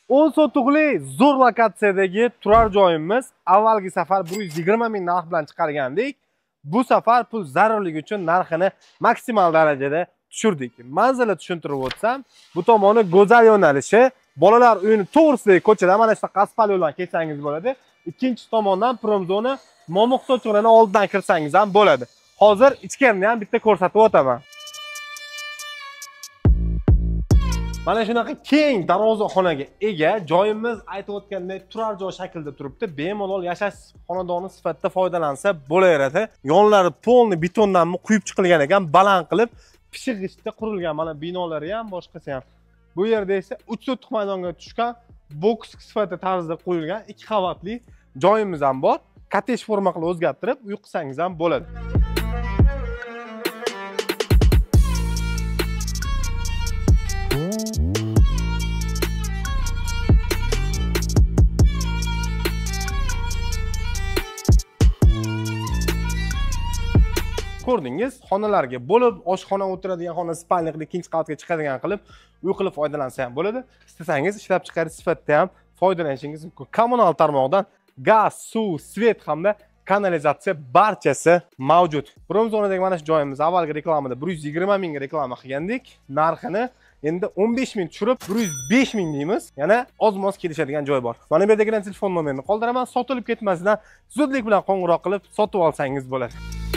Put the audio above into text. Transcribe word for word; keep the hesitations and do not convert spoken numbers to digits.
o'n sotixli zo'r lokatsiyadagi turar joyimiz. Avvalgi safar bir yuz yigirma ming narx bilan chiqargandik. Bu safar pul zarurligi uchun narxini maksimal darajada tushirdik. Manzilni tushuntirib o'tsam, bu tomoni go'zal yo'nalishi, bolalar uyini to'g'risidagi ko'chada mana shu asfalt yo'ldan ketsangiz bo'ladi. Ikkinchi tomondan promzona mo'muqto'chig'ini oldidan kirsangiz ham bo'ladi. Hozir ichkarini ham bitta ko'rsatib o'taman. Mana shunaqa keng darvozaxonaga ega joyimiz aytib o'tgandek turar joy shaklida turibdi. Bemalol yashash xonadoni sifatida foydalansa bo'laveradi. Yonlari polni betondan quyib chiqilgan ekan, baland qilib pishig'ichda qurilgan. Mana binolari ham boshqasi ham. Bu yerda esa uch sotix maydonga tushgan boks sifatida tarzda qo'yilgan ikki qavatli joyimiz ham bor. Kottej forma qilib o'zgartirib uy qilsangiz ham bo'ladi. Ko'rdingiz, xonalarga bo'lib, oshxona o'tiradigan xona, spalnikni ikkinchi qavatga chiqadigan qilib, uy qilib foydalansa ham bo'ladi. Istasangiz ishlab chiqarish sifatida ham foydalanishingiz mumkin. Kommunal tarmoqdan gaz, suv, svet hamda kanalizatsiya barchasi mavjud. Promzonadagi mana shu joyimiz avvalgi reklamada bir yuz yigirma mingga reklama qilgandik. Narxini endi o'n besh ming tushirib bir yuz besh ming deymiz. Yana oz-moz kelishadigan joy bor. Mana bu yerdagi telefon nomerini qoldiraman. Sotilib ketmasidan zudlik bilan qo'ng'iroq qilib sotib olsangiz bo'ladi.